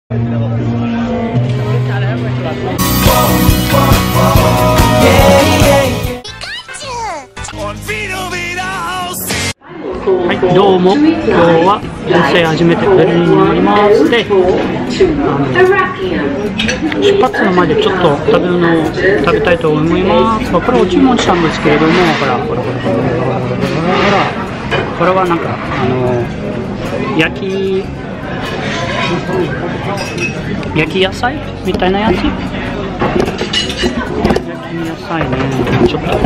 はい、どうも、今日は遠征初めてベルリンに乗ります。で、出発の前でちょっと食べ物を食べたいと思います。これを注文したんですけれども、これはなんか焼き野菜みたいなやつ。焼き野菜ね、ちょっと。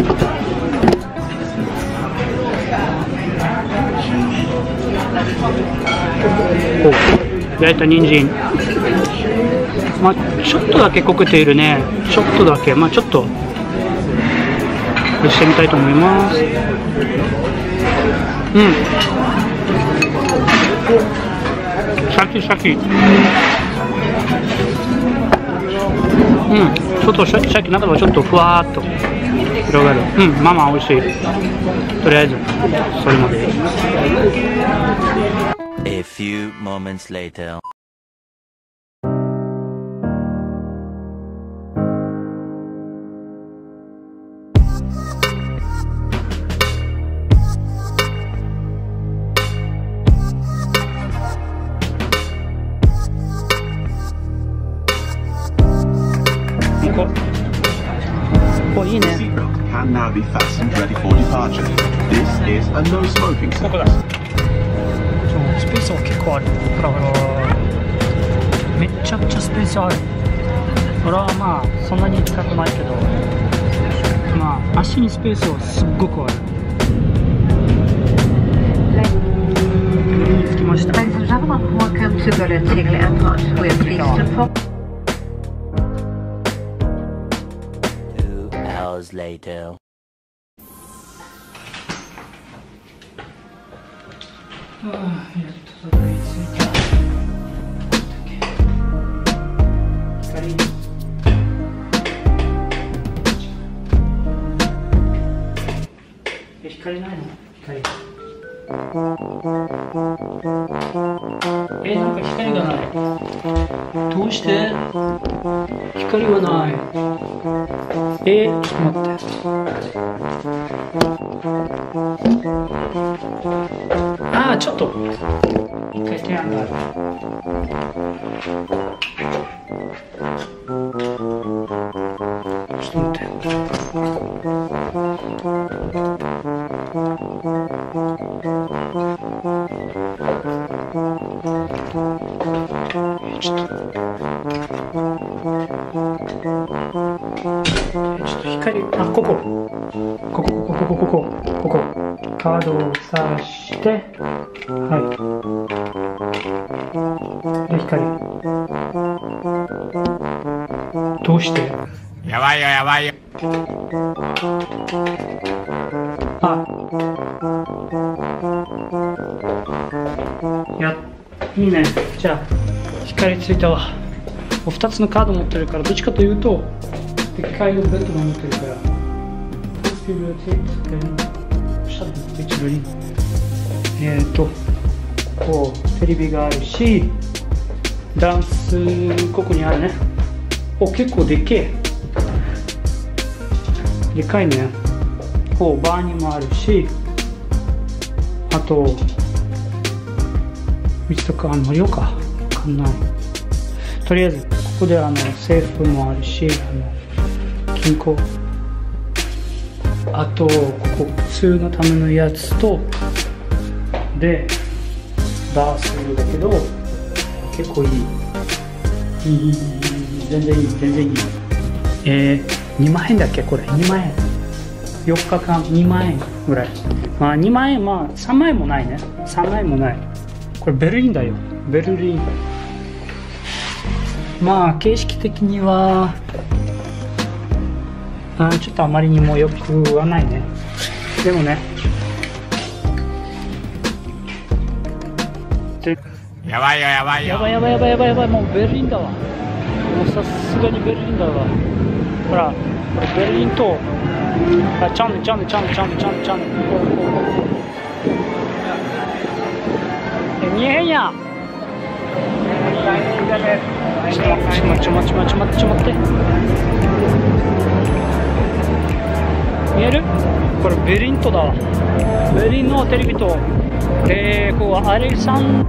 焼いた人参、まあちょっとだけ濃くているね。ちょっとだけ、まあちょっとしてみたいと思います。シャキシャキ。ちょっとシャキシャキ、中ではちょっとふわーっと広がる。まあまあ美味しい。とりあえずそれまで。 A few moments later. Can now be fastened ready for departure. This is a no smoking zone. スペースは結構ある。めちゃくちゃスペースある。これはまあそんなに使ってないけど、まあ足にスペースはすっごくある。着きました。 Ladies and gentlemen, welcome to Berlin Tegel Airport. We are pleased to inform. 2 hours later. やっとたどり着いた。光ないの？光。なんか光がない。どうして？光がない。ちょっと待って。ちょっと一回提案がある。ちょっと待って。光、ここ。カードを挿して、はい。で、光。どうして？ やばいよ。 いいね。じゃあ、光ついたわ。2つのカード持ってるから、どっちかというと、でっかいベッドが持ってるから。こうテレビがあるし、ダンスここにあるね。結構でっけえ。でかいね。バーにもあるし、あと道とか乗りようか。わかんない。とりあえずここで制服もあるし、金庫。あとここ通のためのやつとでダースだけど結構いい全然いい2万円だっけこれ2万円4日間2万円ぐらいまあ2万円まあ3万円もないね3万円もないこれベルリンだよベルリンまあ形式的にはちょっとあまりにもよくはないねでもねやばいもうベルリンだわもうさすがにベルリンだわほらこれベルリンとちゃんねこう見えへんやんちょ待って。見える？これベリントだわ。ベリンのテレビ塔。ここはアレサン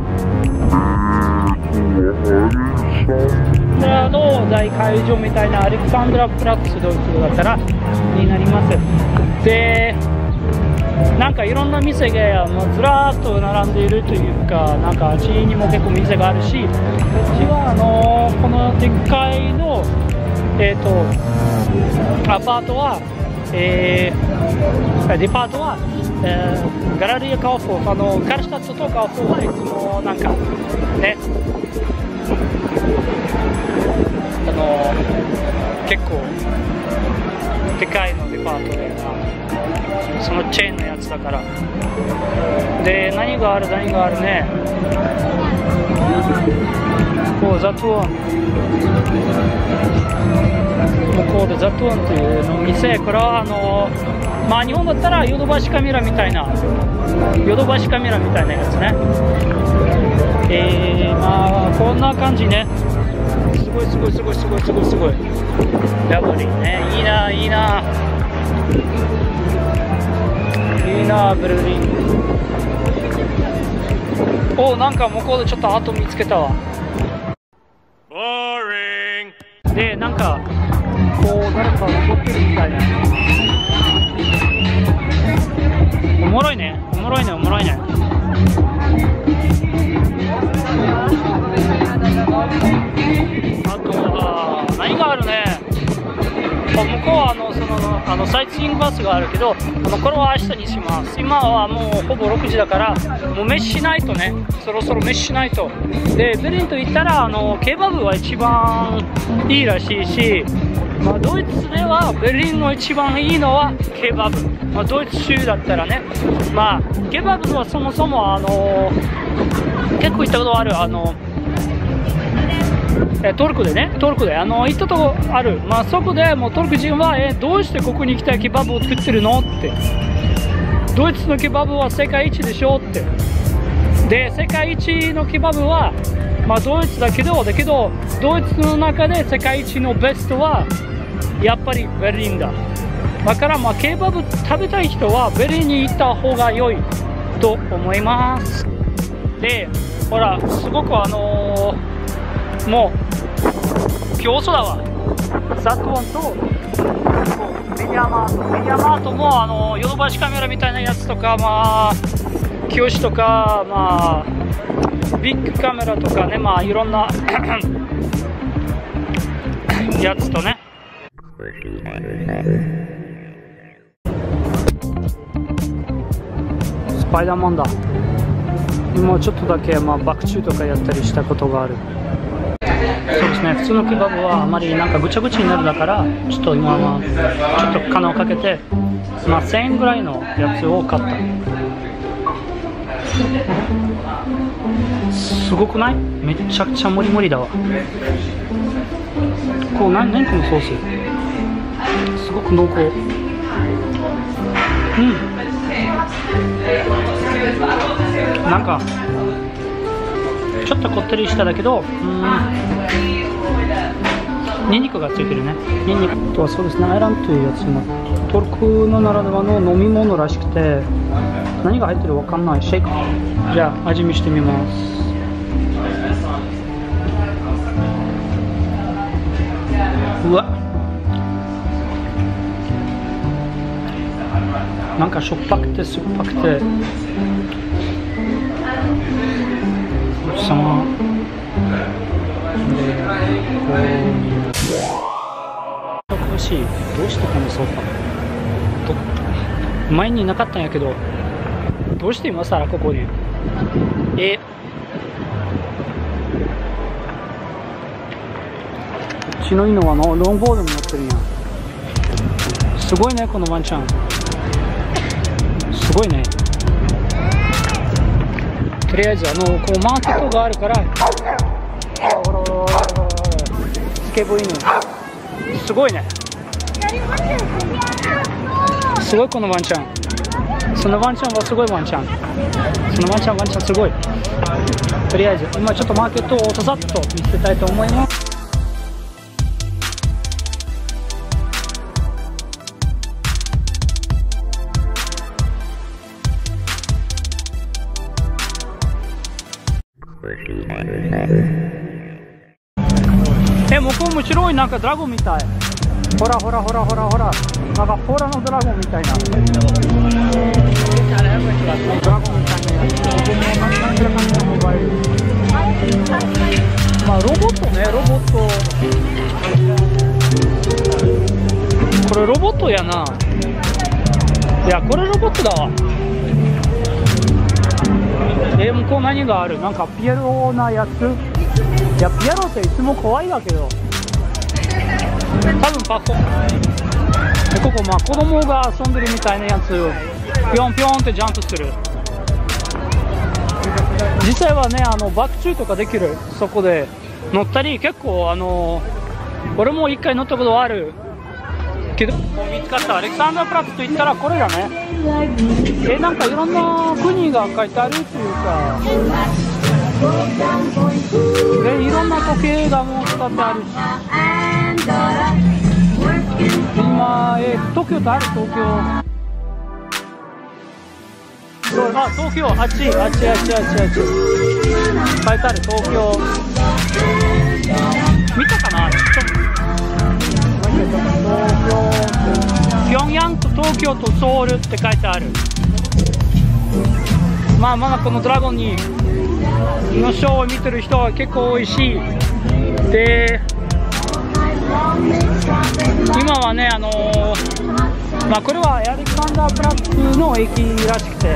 ドラの大会場みたいなアレクサンドラプラッツドイツ語だったらになります。で、なんかいろんな店がずらーっと並んでいるというか、なんかあっちにも結構店があるし、うちはこのでっかいのアパートは、デパートは、ガラリアカウフォー、カルシュタットとカウフォーはいつもなんかね、結構でかいのデパートで、そのチェーンのやつだから。で、何があるね。こうザトゥオン、向こうでザトゥオンというの店、これはまあ日本だったらヨドバシカメラみたいなやつね。まあこんな感じね。すごい。ラブリーね。いいなベルリン。お、なんか向こうでちょっと跡見つけたわ。で、なんかこう誰か登ってるみたいな。おもろいね。あとは何があるね。向こうはサイトシーイングバスがあるけど、これは明日にします。今はもうほぼ6時だから、もう飯しないとね。そろそろ飯しないと。で、ベリンと言ったらケバブは一番いいらしいし、まあ、ドイツではベルリンの一番いいのはケバブ。まあ、ドイツ州だったらね、まあケバブはそもそも結構行ったことあるトルコで行ったとこある。まあそこでもうトルコ人はどうしてここに来たケバブを作ってるのって、ドイツのケバブは世界一でしょって。で、世界一のケバブはまあドイツだけどドイツの中で世界一のベストはやっぱりベルリンだ。だからまあケバブ食べたい人はベルリンに行った方が良いと思います。で、ほらすごくもう競争だわ。ザトゥオンとメディアマートもヨドバシカメラみたいなやつとか、まあキヨシとか、まあビッグカメラとかね、まあいろんなやつとね。スパイダーマンだ。もうちょっとだけ、まあ、バク宙とかやったりしたことがある。そうですね、普通のケバブはあまりなんかぐちゃぐちゃになるだから、ちょっと今はちょっと金をかけて、まあ、1000円ぐらいのやつを買った。すごくない？めちゃくちゃモリモリだわ。こう何このソース、すごく濃厚。なんかちょっとこってりしただけど、ニンニクがついてるね。ニンニクとはそうですね、アイランというやつもトルコのならではの飲み物らしくて、何が入ってるかわかんない。シェイク。じゃあ味見してみます。うわ、なんかしょっぱくて酸っぱくて、さまでこう欲しい。どうしてこのソファ前になかったんやけど、どうして今更ここに。うちの犬はロングボードに乗ってるんや。すごいね、このワンちゃん。すごいね。とりあえずこうマーケットがあるから、ほらスケボー犬。すごいね。すごいこのワンちゃん。 そのワンちゃんはすごいワンちゃん。そのワンちゃんすごい。とりあえず今ちょっとマーケットをさっと見せたいと思います。向こう面白い、なんかドラゴンみたい。ほらほらほらほらほら、なんかホラのドラゴンみたいな。ドラゴンみたいなやつ。まあロボットね、ロボット。これロボットやな。いや、これロボットだわ。向こう何がある？なんかピエロなやつ。いや、ピエロっていつも怖いだけど、多分パコで、ここまあ子供が遊んでるみたいなやつ、ピョンピョンってジャンプする。実際はね、バク宙とかできる。そこで乗ったり、結構俺も一回乗ったことあるけど、見つかったアレクサンダープラッツといったらこれだね。なんかいろんな国が書いてあるっていうか、いろんな時計がもう使ってあるし、今東京ってある？東京、あ、東京、あっち書いてある東京。見たかな？ピョンヤンと東京とソウルって書いてある。まだこのドラゴンにのショーを見てる人は結構多いし、で今はね、これはアレクサンダープラッツの駅らしくて、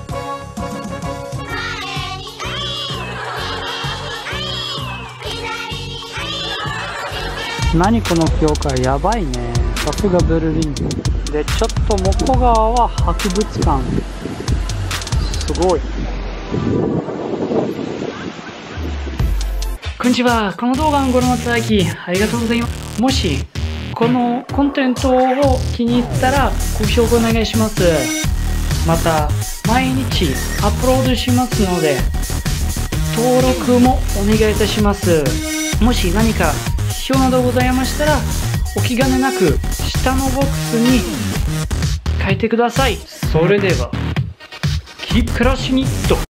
何この教会やばいね。さすがベルリンで、ちょっと向こう側は博物館、すごい。こんにちは。この動画をご覧いただきありがとうございます。もしこのコンテンツを気に入ったら高評価お願いします。また毎日アップロードしますので登録もお願いいたします。もし何か必要などございましたらお気兼ねなく下のボックスに書いてください。それではキープクラッシュニット。